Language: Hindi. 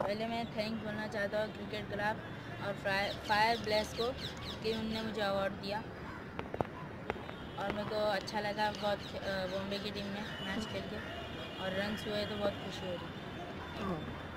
पहले मैं थैंक बोलना चाहता हूँ क्रिकेट क्लब और फायरब्लेज को कि उनने मुझे अवार्ड दिया और मेरे को अच्छा लगा बहुत बॉम्बे की टीम में मैच खेल के और रन्स हुए तो बहुत खुशी हो रही।